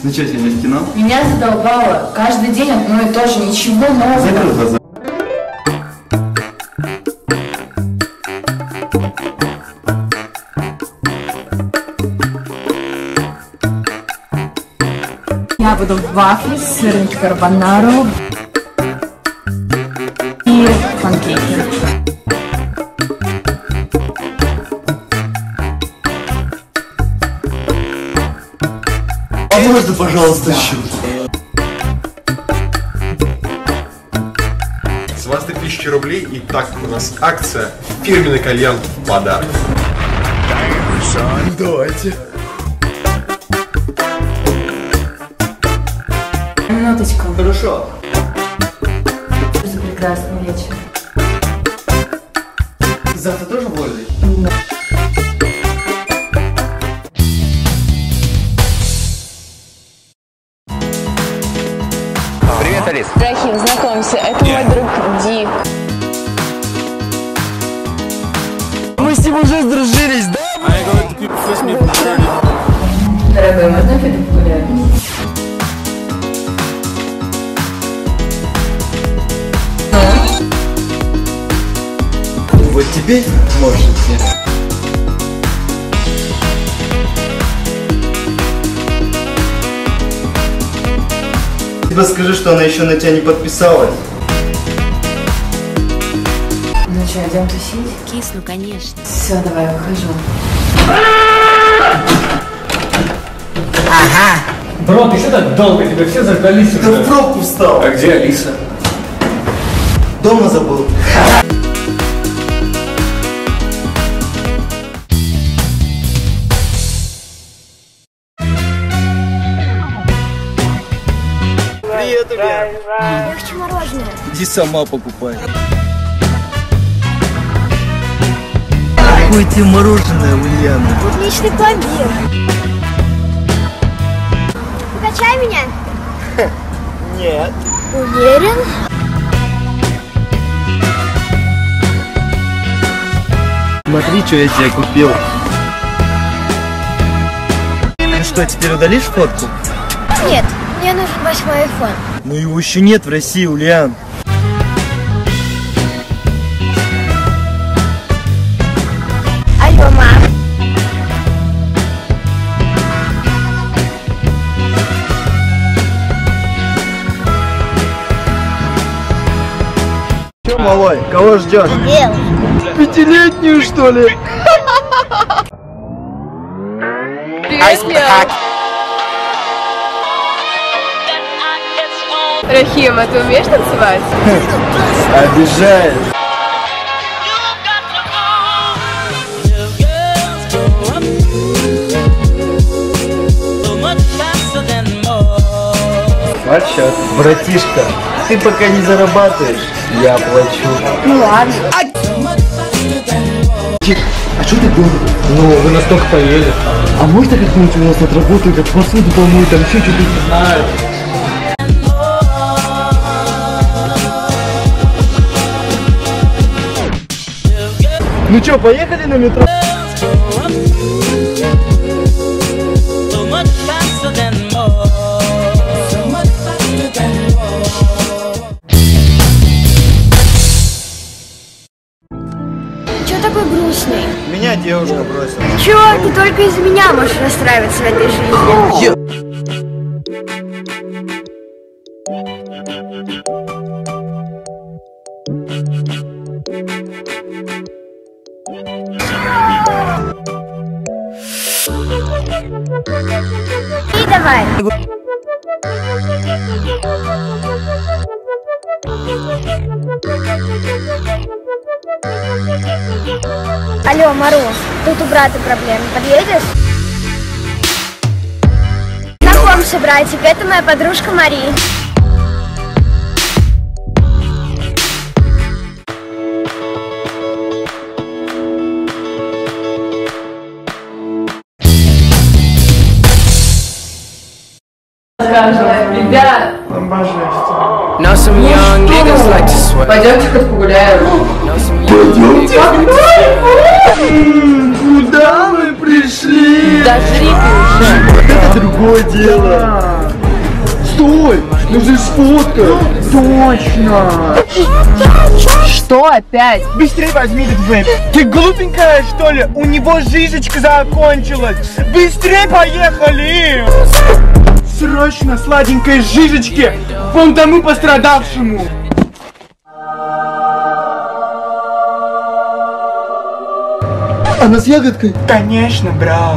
Ну что, сегодня в кино? Меня задолбало. Каждый день одно и то же, ничего нового. Закрой глаза. Я буду вафли, сырник карбонару и панкейки. А можно, пожалуйста, счет? С вас 3000 рублей, и так у нас акция «Фирменный кальян в подарок». Давайте. Минуточку. Хорошо. За прекрасный вечер. Завтра тоже вольный? Привет, Алис. Рахим, знакомься, это мой друг Ди. Мы с ним уже сдружились, да? Дорогой, можно пойти погулять? Вот теперь можете. Типа скажи, что она еще на тебя не подписалась. Ну что, идем тусить? Кисну, конечно. Все, давай, выхожу. Бро, ты что так долго? Тебя все заждались Ты в уже. пробку встал. А где Алиса? Дома забыл. Привет, Ульяна. Я хочу мороженое. Иди сама покупай. Какое тебе мороженое, Ульяна? Отличный пломбир. Покачай меня. Нет. Уверен? Смотри, что я тебе купил. Ну что, теперь удалишь фотку? Нет, мне нужен 8-й айфон. Ну его еще нет в России, Ульян. Алло, мам. Че, малой, кого ждешь? Делай. Пятилетнюю, что ли? Рахим, а ты умеешь танцевать? Обижаешь. Отчет. Братишка, ты пока не зарабатываешь, я плачу. Ну ладно. А что ты думаешь? Ну, вы настолько поели. А можно как-нибудь у нас отработать, как посуду помыть, там еще что-то не знаю? Ну что, поехали на метро? Чё такой грустный? Меня девушка бросила. Чё, ты только из-за меня можешь расстраиваться в этой жизни. И давай. Алло, Мару, тут у брата проблемы. Подъедешь? Знакомься, братик, это моя подружка Мари. Скажем, ребят, Know some young niggas like to sweat. пойдемте хоть погуляем. Know some young Куда мы пришли? Да жри ты уже. Это другое дело. Ну же сфоткай. Точно! Что опять? Быстрее возьми этот вейп. Ты глупенькая, что ли? У него жижечка закончилась. Быстрее поехали! Срочно, сладенькой жижечки! Вон тому пострадавшему! Она с ягодкой? Конечно, брат.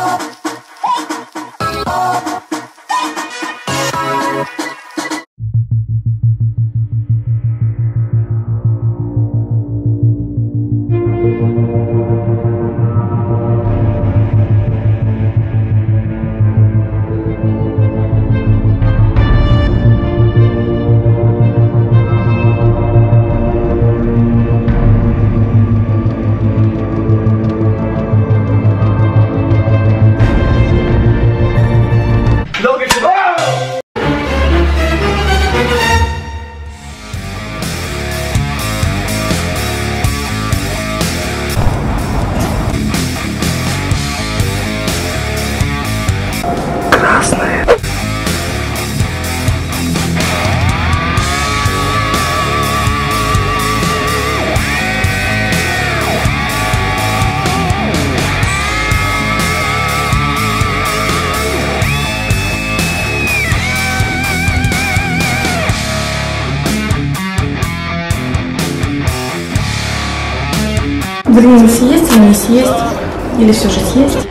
Блин, съесть или не съесть? Или все же съесть?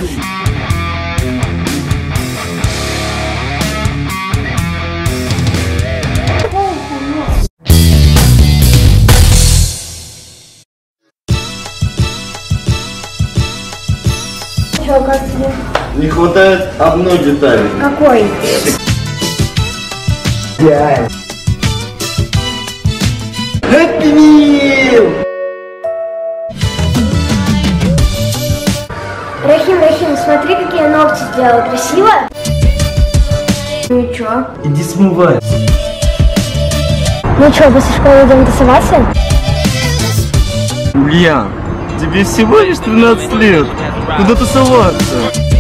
Чё, как тебе? Не хватает одной детали. Какой? Happy Meal! Рахим, смотри, какие я ногти сделала. Красиво? Ну и чё? Иди смывай. Ну чё, после школы идем тусоваться? Ульян, тебе всего лишь 13 лет. Куда тусоваться?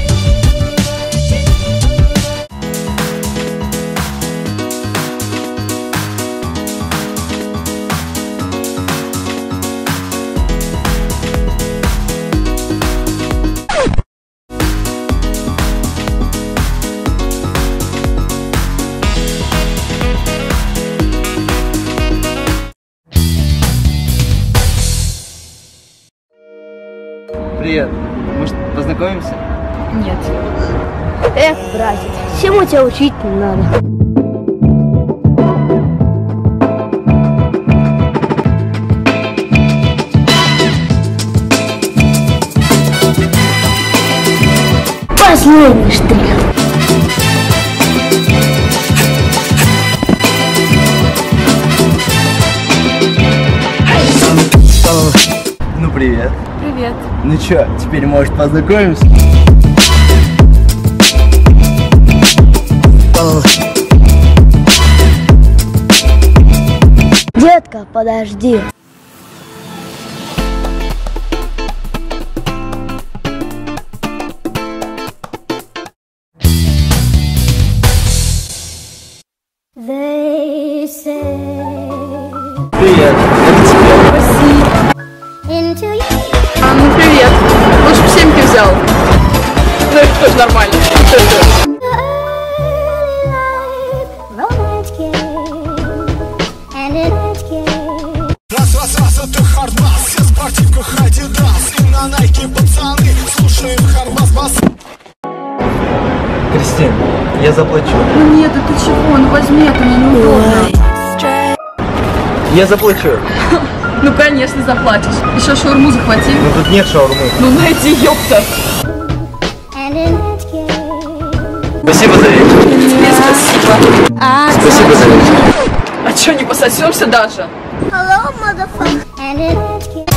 Привет. Может, познакомимся? Нет. Эх, братец, всему тебя учить не надо. Последний штрих. Ну, привет. Привет. Ну чё, теперь, может, познакомимся? Детка, подожди. They say Привет. Это тебе. into you. Ну привет. Лучше бы 7 ты взял. Ну это тоже нормально. Romance game, and it game. Раз, это хардбас, все в спортивках Адидас. И на Найке пацаны, слушаем хардбас-бас. Кристин, я заплачу. Ну нет, да ты чего? Ну возьми, это мне неудобно. Я заплачу. Ну конечно заплатишь. Еще шаурму захвати. Но тут нет шаурмы. Ну найди, ёпта. And it game. Спасибо за вечер. Тебе спасибо. Спасибо за вечер. А чё, не пососемся даже? Hello, motherfucker. And it game.